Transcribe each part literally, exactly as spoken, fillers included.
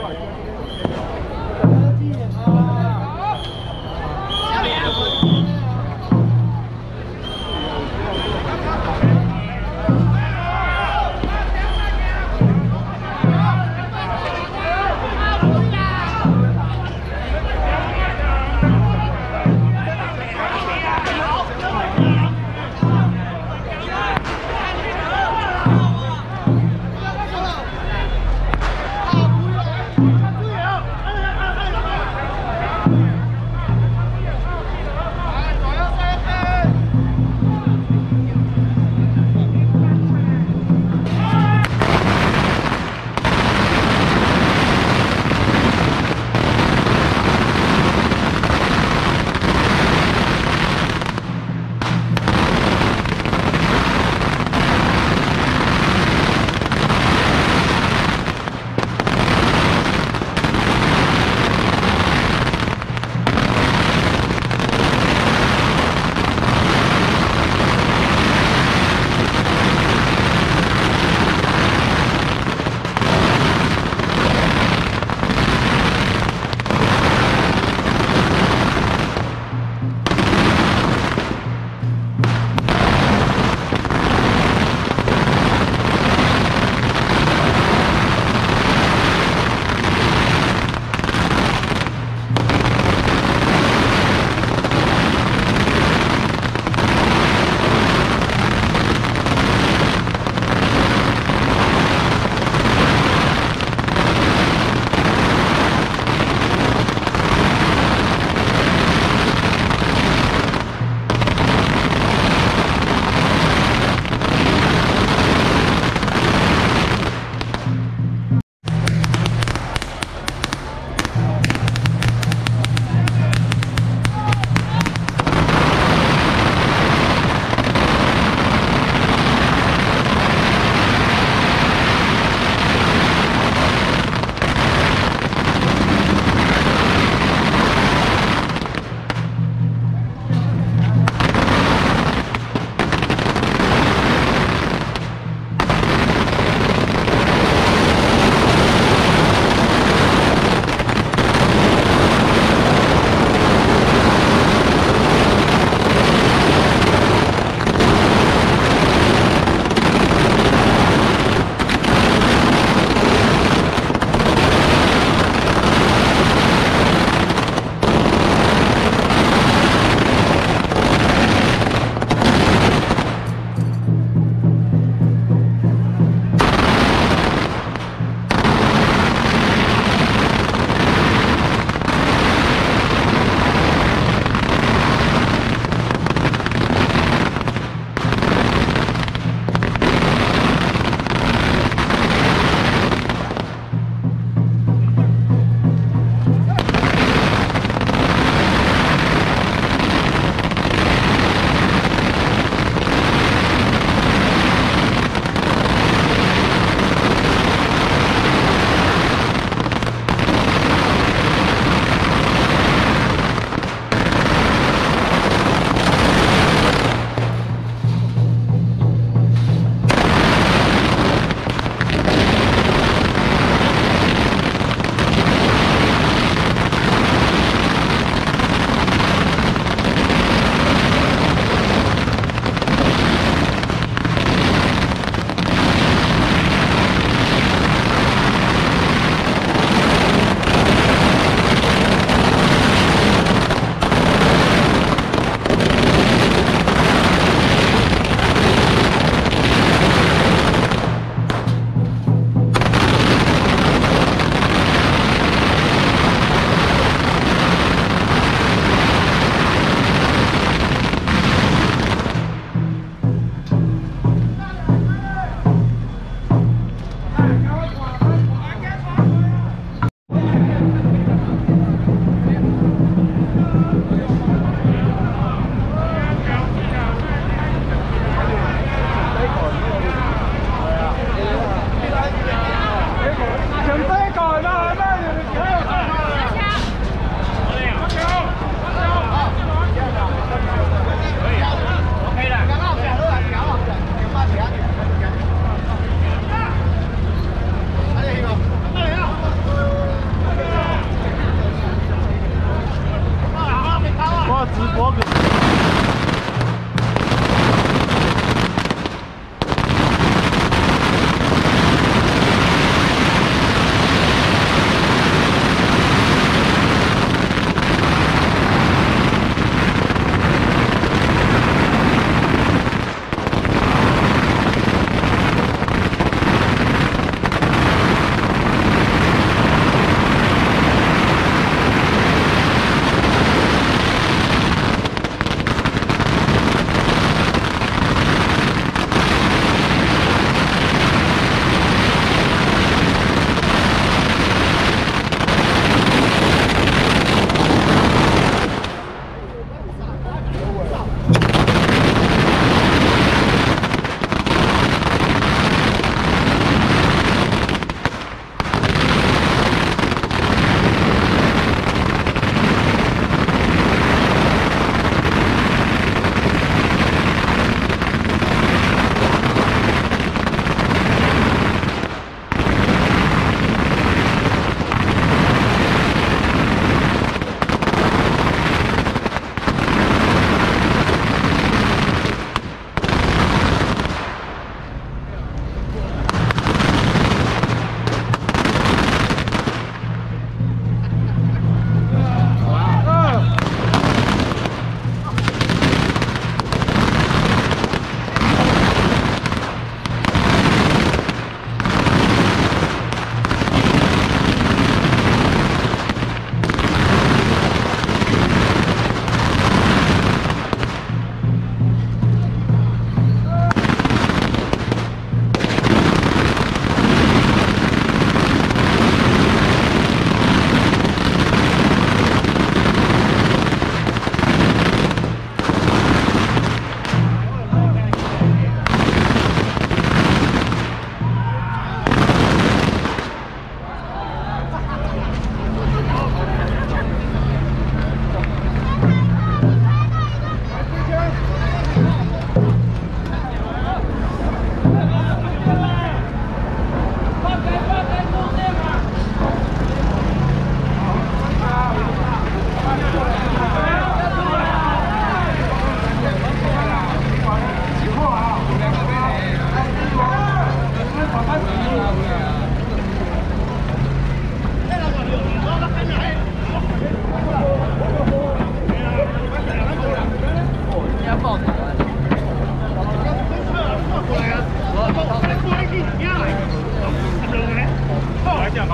啊！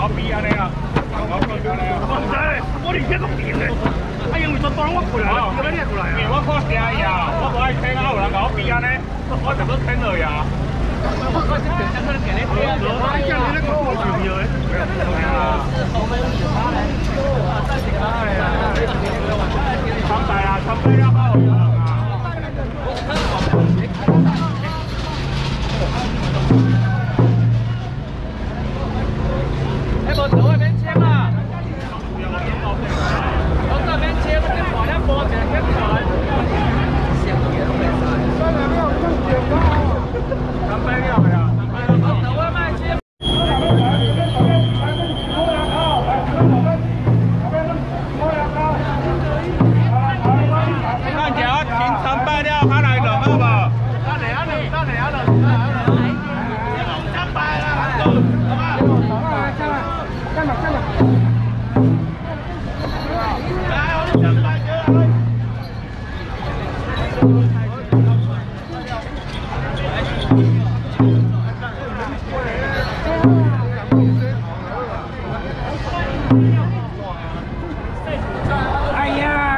我比安尼啊，我比安尼啊。我唔知，我连这个变嘞。啊，因为昨当我过来，叫你过来啊。因为我看声呀，我无爱听啊，有人甲我比安尼，我就要听落呀。我我这边可能给你听，我叫你咧讲我重要诶。哎呀，参拜啊，参拜了好人啊。 哎，无坐那边签啊！我这边签，我这看了波一个签三百了呀！我我卖签。看起来停三百了，看来落好无？等下下落，等下下落，三百啦，好吧？干嘛干嘛？来，我们三百个。 哎呀！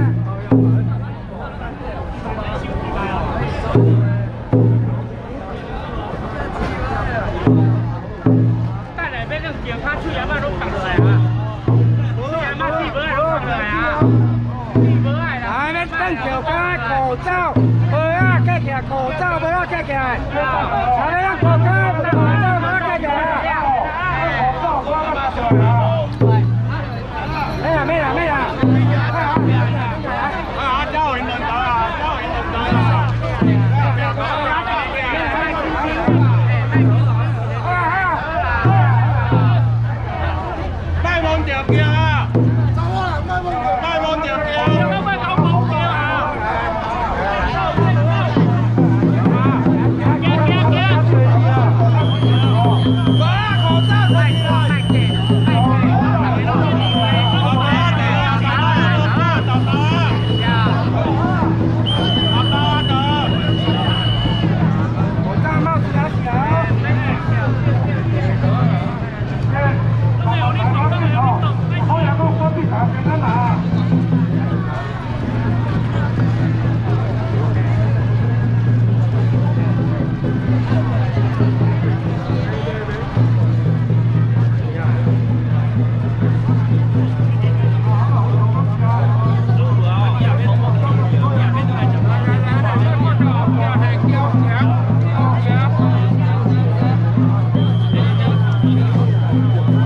带来别让警察去衙门都扛出来啊！去衙门地不爱都扛出来啊！地不爱啦！来，咱等小家口罩，不要盖起来，口罩不要盖起来。来，咱口罩，口罩不要盖起来。没啦没啦没啦！啊，交银两袋啊，交银两袋啊！卖忘掉票啊！走啊！卖忘掉，卖忘掉票，卖卖搞忘掉啊！行行行！把口罩戴起来。 哎